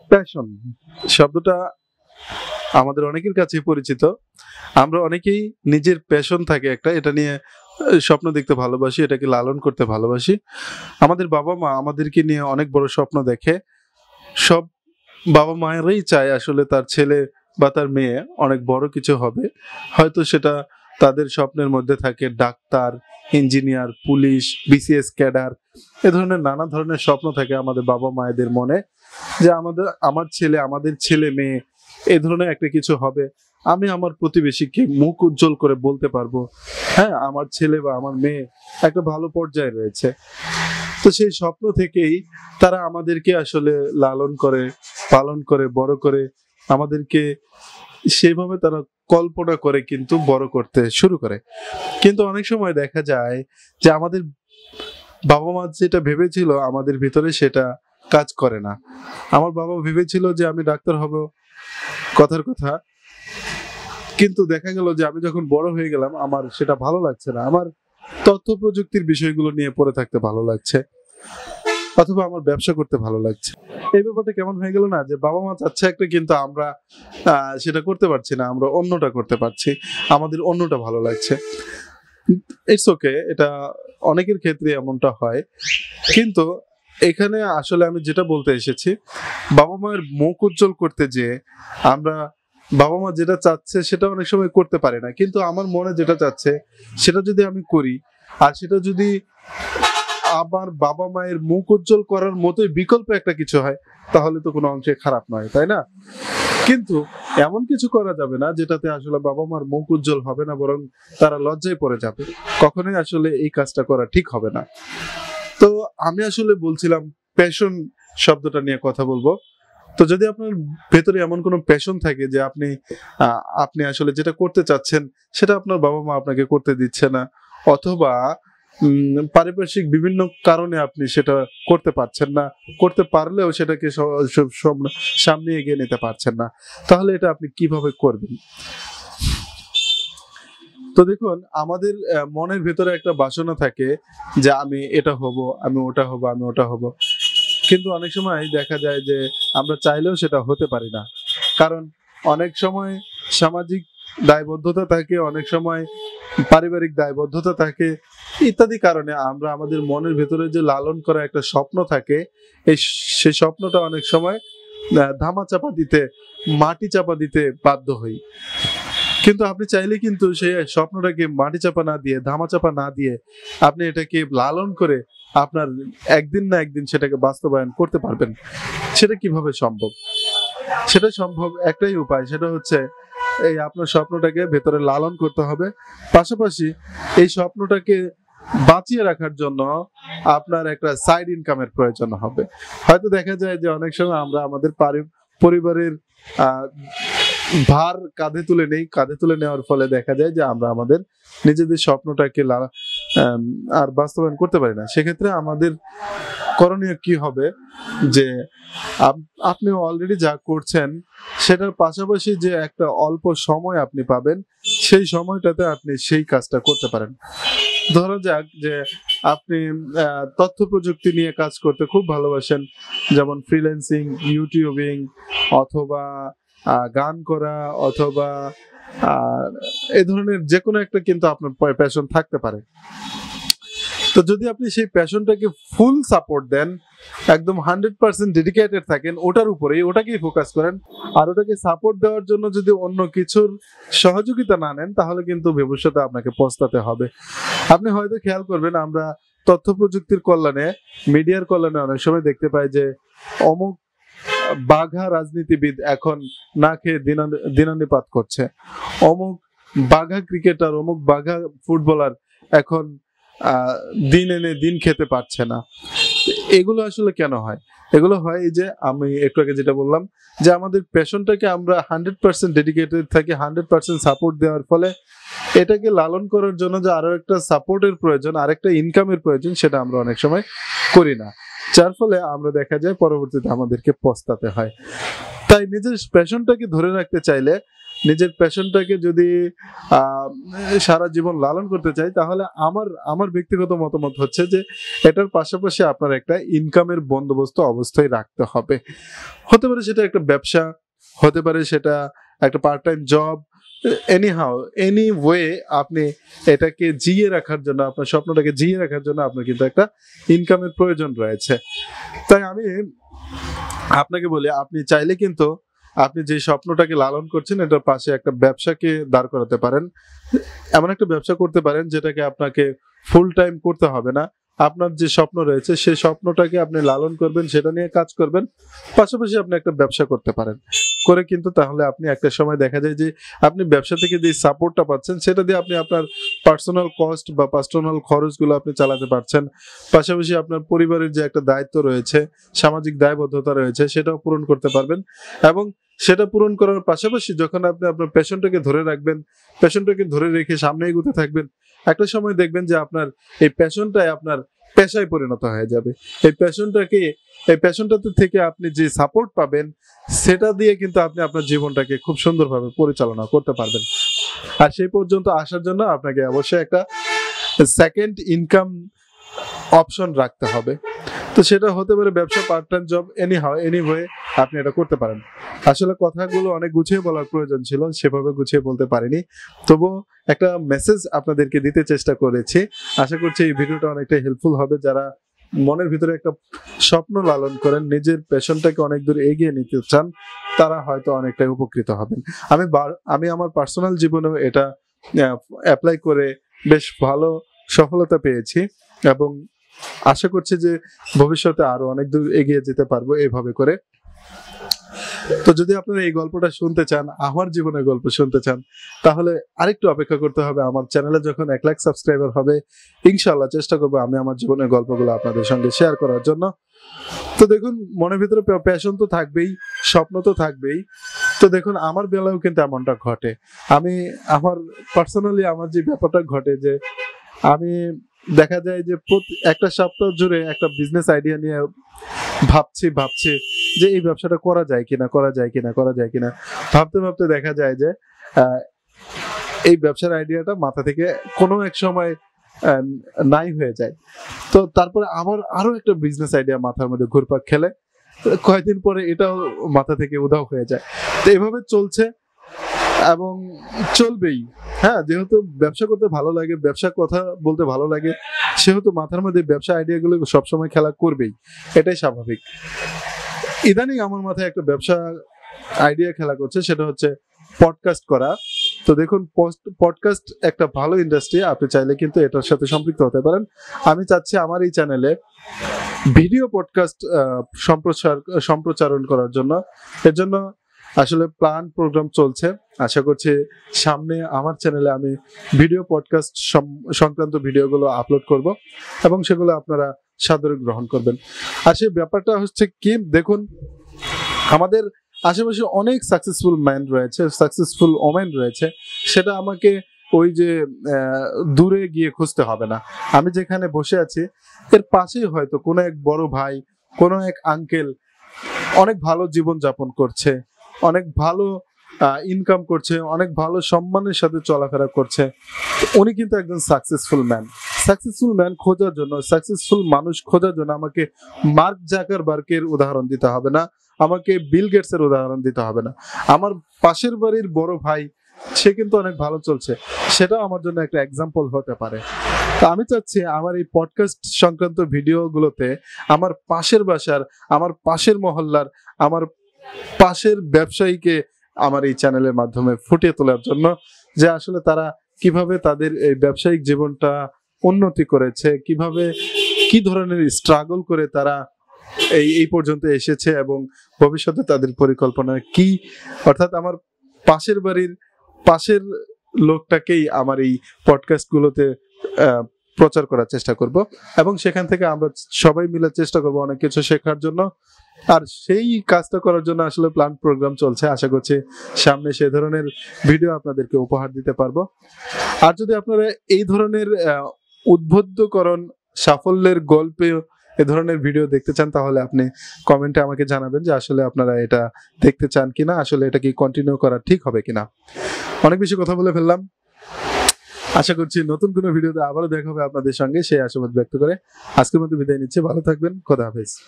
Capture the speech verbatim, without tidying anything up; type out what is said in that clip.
Passion শব্দটা আমাদের অনেকের কাছেই পরিচিত। আমরা অনেকেই নিজের প্যাশন থাকে একটা, এটা নিয়ে স্বপ্ন দেখতে ভালোবাসি, এটাকে লালন করতে ভালোবাসি। আমাদের বাবা-মা আমাদেরকে নিয়ে অনেক বড় স্বপ্ন দেখে। সব বাবা-মায়েরাই চায় আসলে তার ছেলে বা তার মেয়ে অনেক বড় কিছু হবে। হয়তো সেটা তাদের স্বপ্নের মধ্যে থাকে doctor, engineer, police, BCS cadre, এ ধরনের নানা ধরনের স্বপ্ন থাকে আমাদের বাবা-মায়েদের মনে, যে আমাদের আমার ছেলে আমাদের ছেলে মেয়ে এ ধরনের একটা কিছু হবে। আমি আমার প্রতিবেশীকে মুখ উজ্জ্বল করে বলতে পারবো, হ্যাঁ আমার ছেলে বা আমার মেয়ে একটা ভালো পর্যায়ে রয়েছে। তো সেই স্বপ্ন থেকেই তারা আমাদেরকে আসলে লালন করে, পালন করে, বড় করে, আমাদেরকে সেইভাবে তারা কল্পনা করে কিন্তু বড় করতে শুরু করে। কিন্তু অনেক সময় দেখা যায় যে আমাদের বাবা মা যেটা ভেবেছিল আমাদের ভিতরে সেটা কাজ করে না। আমার বাবা ভেবেছিল যে আমি ডাক্তার হব, কথার কথা, কিন্তু দেখা গেল যে আমি যখন বড় হয়ে গেলাম আমার সেটা ভালো লাগছে না। আমার তথ্য প্রযুক্তির বিষয়গুলো নিয়ে পড়ে থাকতে ভালো লাগছে, অথবা আমার ব্যবসা করতে ভালো লাগছে। এই ব্যাপারটা কেমন হয়ে গেল না, যে বাবা মা চাচ্ছে একটা কিন্তু আমরা আহ সেটা করতে পারছি না, আমরা অন্যটা করতে পারছি, আমাদের অন্যটা ভালো লাগছে। ইটস ওকে, এটা অনেকের ক্ষেত্রে এমনটা হয়। কিন্তু এখানে আসলে আমি যেটা বলতে এসেছি, বাবা মায়ের মুখ উজ্জ্বল করতে যে আমরা বাবা মা যেটা চাচ্ছে সেটা অনেক সময় করতে পারে না, কিন্তু আমার মনে যেটা চাচ্ছে সেটা যদি আমি করি, আর সেটা যদি আমার বাবা মায়ের মুখ উজ্জ্বল করার মতোই বিকল্প একটা কিছু হয়, তাহলে তো কোনো অংশে খারাপ নয়, তাই না? কিন্তু এমন কিছু করা যাবে না যেটাতে আসলে বাবা মার মুখ উজ্জ্বল হবে না, বরং তারা লজ্জায় পড়ে যাবে। কখনোই আসলে এই কাজটা করা ঠিক হবে না। তো আমি আসলে বলছিলাম প্যাশন শব্দটা নিয়ে কথা বলবো। তো যদি আপনার ভেতরে এমন কোনো প্যাশন থাকে যে আপনি আহ, আপনি আসলে যেটা করতে চাচ্ছেন সেটা আপনার বাবা মা আপনাকে করতে দিচ্ছে না, অথবা উম পারিপার্শ্বিক বিভিন্ন কারণে আপনি সেটা করতে পারছেন না, করতে পারলেও সেটাকে সামনে এগিয়ে নিতে পারছেন না, তাহলে এটা আপনি কিভাবে করবেন? তো দেখুন, আমাদের মনের ভেতরে একটা বাসনা থাকে যে আমি এটা হব, আমি ওটা হব, আমি ওটা হব, কিন্তু অনেক সময় দেখা যায় যে আমরা চাইলেও সেটা হতে পারি না। কারণ অনেক সময় সামাজিক দায়বদ্ধতা থাকে, অনেক সময় পারিবারিক দায়বদ্ধতা থাকে, ইত্যাদি কারণে আমরা আমাদের মনের ভেতরে যে লালন করা একটা স্বপ্ন থাকে, এই সেই স্বপ্নটা অনেক সময় ধামা চাপা দিতে, মাটি চাপা দিতে বাধ্য হই। কিন্তু আপনি চাইলে কিন্তু সেই স্বপ্নটাকে মাটি চাপা না দিয়ে, ধামা চাপা না দিয়ে, আপনি এটাকে লালন করে আপনার একদিন না একদিন সেটাকে বাস্তবায়ন করতে পারবেন। সেটা কিভাবে সম্ভব? সেটা সম্ভব একটাই উপায়, সেটা হচ্ছে এই আপনার স্বপ্নটাকে ভেতরে লালন করতে হবে, পাশাপাশি এই স্বপ্নটাকে বাঁচিয়ে রাখার জন্য আপনার একটা সাইড ইনকামের প্রয়োজন হবে। হয়তো দেখা যায় যে অনেক সময় আমরা আমাদের পরিবারের আহ ভার কাঁধে তুলে নেই, কাঁধে তুলে নেওয়ার ফলে দেখা যায় যে আমরা আমাদের নিজেদের স্বপ্নটাকে আর বাস্তবায়ন করতে পারি না। সেক্ষেত্রে আমাদের করণীয় কি হবে, যে আপনি অলরেডি যা করছেন সেটার পাশাপাশি যে একটা অল্প সময় আপনি পাবেন, সেই সময়টাতে আপনি সেই কাজটা করতে পারেন। ধরা যাক যে আপনি তথ্য প্রযুক্তি নিয়ে কাজ করতে খুব ভালোবাসেন, যেমন ফ্রিল্যান্সিং, ইউটিউবিং, অথবা গান করা, অথবা এই ধরনের যে কোনো একটা কিন্তু আপনার প্যাশন থাকতে পারে। তো যদি আপনি সেই প্যাশনটাকে ফুল সাপোর্ট দেন, একদম হান্ড্রেড পার্সেন্ট ডেডিকেটেড থাকেন ওটার উপরেই, ওটাকেই ফোকাস করেন, আর ওটাকে সাপোর্ট দেওয়ার জন্য যদি অন্য কিছুর সহযোগিতা না নেন, তাহলে কিন্তু ভবিষ্যতে আপনাকে পস্তাতে হবে। আপনি হয়তো খেয়াল করবেন, আমরা তথ্য প্রযুক্তির কল্যাণে, মিডিয়ার কল্যাণে অনেক সময় দেখতে পাই যে অমুক বাঘা রাজনীতিবিদ এখন না খেয়ে দিনানিপাত করছে, অমুক বাঘা ক্রিকেটার, অমুক বাঘা ফুটবলার এখন আহ দিন এনে দিন খেতে পারছে না। এগুলো আসলে কেন হয়? এগুলো হয় এই যে আমি একটু আগে যেটা বললাম, যে আমাদের প্যাশনটাকে আমরা হান্ড্রেড পার্সেন্ট ডেডিকেটেড থাকি, হান্ড্রেড পার্সেন্ট সাপোর্ট দেওয়ার ফলে এটাকে লালন করার জন্য যে আরো একটা সাপোর্টের প্রয়োজন, আরেকটা ইনকামের প্রয়োজন, সেটা আমরা অনেক সময় করি না, যার ফলে আমরা দেখা যায় পরবর্তীতে আমাদেরকে পস্তাতে হয়। তাই নিজের প্যাশনটাকে ধরে রাখতে চাইলে নিজের প্যাশনটাকে যদি আহ, সারা জীবন লালন করতে চাই, তাহলে আমার আমার ব্যক্তিগত মতামত হচ্ছে যে এটার পাশাপাশি আপনার একটা ইনকামের বন্দোবস্ত অবস্থায় রাখতে হবে। হতে পারে সেটা একটা ব্যবসা, হতে পারে সেটা একটা part time job, anyhow anyway আপনি এটাকে জিয়ে রাখার জন্য, আপনার স্বপ্নটাকে জিয়ে রাখার জন্য আপনার কিন্তু একটা ইনকামের প্রয়োজন রয়েছে। তাই আমি আপনাকে বলি, আপনি চাইলে কিন্তু আপনি যে স্বপ্নটাকে লালন করছেন এটার পাশে একটা ব্যবসাকে দাঁড় করাতে পারেন। এমন একটা ব্যবসা করতে পারেন যেটাকে আপনাকে ফুল টাইম করতে হবে না। আপনার যে স্বপ্ন রয়েছে সেই স্বপ্নটাকে আপনি লালন করবেন, সেটা নিয়ে কাজ করবেন, পাশাপাশি আপনি একটা ব্যবসা করতে পারেন করে, কিন্তু তাহলে আপনি একটা সময় দেখা যায় যে আপনি ব্যবসা থেকে যে সাপোর্টটা পাচ্ছেন সেটা দিয়ে আপনি আপনার পার্সোনাল কস্ট বা পার্সোনাল খরচগুলো আপনি চালাতে পারছেন। পাশাপাশি আপনার পরিবারের যে একটা দায়িত্ব রয়েছে, সামাজিক দায়বদ্ধতা রয়েছে, সেটাও পূরণ করতে পারবেন। এবং সেটা পূরণ করার পাশাপাশি যখন আপনি আপনার প্যাশনটাকে ধরে রাখবেন, প্যাশনটাকে ধরে রেখে সামনে এগোতে থাকবেন, একটা সময় দেখবেন যে আপনার এই প্যাশনটাই আপনার পেশায় পরিণত হয়ে যাবে। এই প্যাশনটাকে এই প্যাশনটাতে থেকে আপনি যে সাপোর্ট পাবেন সেটা দিয়ে কিন্তু আপনি আপনার জীবনটাকে খুব সুন্দরভাবে পরিচালনা করতে পারবেন। আর সেই পর্যন্ত আসার জন্য আপনাকে অবশ্যই একটা সেকেন্ড ইনকাম অপশন রাখতে হবে। তো সেটা হতে পারে ব্যবসা, part time job, anyhow anyway আপনি এটা করতে পারেন। আসলে কথাগুলো অনেক গুছিয়ে বলার প্রয়োজন ছিল, সেভাবে গুছিয়ে বলতে পারিনি, তবুও একটা মেসেজ আপনাদেরকে দিতে চেষ্টা করেছি। আশা করছি এই ভিডিওটা অনেকটা হেল্পফুল হবে। যারা মনের ভিতরে একটা স্বপ্ন লালন করেন, নিজের প্যাশনটাকে অনেক দূর এগিয়ে নিতে চান, তারা হয়তো অনেকটাই উপকৃত হবেন। আমি আমি আমার পার্সোনাল জীবনেও এটা অ্যাপ্লাই করে বেশ ভালো সফলতা পেয়েছি এবং আশা করছি যে ভবিষ্যতে আরো অনেক দূর এগিয়ে যেতে পারবো এভাবে করে। তো যদি আপনারা এই গল্পটা শুনতে চান, আমার জীবনের গল্প শুনতে চান, তাহলে আরেকটু অপেক্ষা করতে হবে। আমার চ্যানেলে যখন এক লাখ সাবস্ক্রাইবার হবে, ইনশাআল্লাহ চেষ্টা করবো আমি আমার জীবনের গল্পগুলো আপনাদের সঙ্গে শেয়ার করার জন্য। তো দেখুন, মনের ভিতরে প্যাশন তো থাকবেই, স্বপ্ন তো থাকবেই। তো দেখুন, আমার বেলাও কিন্তু এমনটা ঘটে। আমি আমার পার্সোনালি আমার যে ব্যাপারটা ঘটে যে আমি দেখা যায় যে একটা সপ্তাহ জুড়ে একটা বিজনেস আইডিয়া নিয়ে ভাবছি ভাবছি যে এই ব্যবসাটা করা যায় কিনা করা যায় কিনা করা যায় কিনা ভাবতে ভাবতে দেখা যায় যে এই ব্যবসার আইডিয়াটা মাথা থেকে কোনো এক সময় নাই হয়ে যায়। তো তারপরে আবার আরো একটা বিজনেস আইডিয়া মাথার মধ্যে ঘুরপাক খেলে, কয়েকদিন পরে এটাও মাথা থেকে উধাও হয়ে যায়। তো এভাবে চলছে এবং চলবেই। হ্যাঁ, যেহেতু ব্যবসা করতে ভালো লাগে, ব্যবসার কথা বলতে ভালো লাগে, সেহেতু মাথার মধ্যে ব্যবসা আইডিয়া গুলো সবসময় খেলা করবেই, এটাই স্বাভাবিক। ইদানিং আমার মাথায় একটা ব্যবসা আইডিয়া খেলা করছে, সেটা হচ্ছে পডকাস্ট করা। তো দেখুন, পডকাস্ট একটা ভালো ইন্ডাস্ট্রি, আপনি চাইলে কিন্তু এটার সাথে সম্পৃক্ত হতে পারেন। আমি চাচ্ছি আমার এই চ্যানেলে ভিডিও পডকাস্ট সম্প্রচার সম্প্রচারণ করার জন্য। এর জন্য আসলে প্ল্যান প্রোগ্রাম চলছে। আশা করছি সামনে আমার চ্যানেলে আমি ভিডিও পডকাস্ট সংক্রান্ত ভিডিওগুলো আপলোড করব এবং সেগুলো আপনারা সাদরে গ্রহণ করবেন। আর সেই ব্যাপারটা হচ্ছে কি, দেখুন আমাদের আশেপাশে অনেক সাকসেসফুল ম্যান রয়েছে, সাকসেসফুল ওমেন রয়েছে। সেটা আমাকে ওই যে দূরে গিয়ে খুঁজতে হবে না। আমি যেখানে বসে আছি এর পাশেই হয়তো কোনো এক বড় ভাই, কোনো এক আঙ্কেল অনেক ভালো জীবন যাপন করছে, অনেক ভালো ইনকাম করছে, অনেক ভালো সম্মানের সাথে চলাফেরা করছে। উনি কিন্তু একজন সাকসেসফুল ম্যান। সাকসেসফুল ম্যান খোঁজার জন্য, সাকসেসফুল মানুষ খোঁজার জন্য আমাকে মার্ক জাকারবার্গের উদাহরণ দিতে হবে না, আমাকে বিল গেটসের উদাহরণ দিতে হবে না। আমার পাশের বাড়ির বড় ভাই, সে কিন্তু অনেক ভালো চলছে, সেটাও আমার জন্য একটা এক্সাম্পল হতে পারে। তো আমি চাচ্ছি আমার এই পডকাস্ট সংক্রান্ত ভিডিওগুলোতে আমার পাশের বাসার, আমার পাশের মহল্লার, আমার পাশের ব্যবসায়ীকে আমার এই চ্যানেলের মাধ্যমে ফুটিয়ে তোলার জন্য, যে আসলে তারা কিভাবে তাদের এই ব্যবসায়িক জীবনটা উন্নতি করেছে, কিভাবে কি ধরনের স্ট্রাগল করে তারা এই এই পর্যন্ত এসেছে এবং ভবিষ্যতে তাদের পরিকল্পনা কি। অর্থাৎ আমার পাশের বাড়ির পাশের লোকটাকেই আমার এই পডকাস্ট গুলোতে প্রচার করার চেষ্টা করব এবং সেখান থেকে আমরা সবাই মিলে চেষ্টা করব অনেক কিছু শেখার জন্য। আর সেই কাজটা করার জন্য আসলে প্ল্যান প্রোগ্রাম চলছে। আশা করছি সামনে সে ধরনের ভিডিও আপনাদেরকে উপহার দিতে পারবো। আর যদি আপনারা এই ধরনের উদ্বুদ্ধকরণ সাফল্যের গল্পে এ ধরনের ভিডিও দেখতে চান তাহলে আপনি কমেন্টে আমাকে জানাবেন যে আসলে আপনারা এটা দেখতে চান কিনা, আসলে এটা কি কন্টিনিউ করা ঠিক হবে কিনা। অনেক বেশি কথা বলে ফেললাম, আশা করছি নতুন কোনো ভিডিওতে আবারও দেখা হবে আপনাদের সঙ্গে, সেই আশাবাদ ব্যক্ত করে আজকের মতো বিদায় নিচ্ছি। ভালো থাকবেন, খোদা হাফেজ।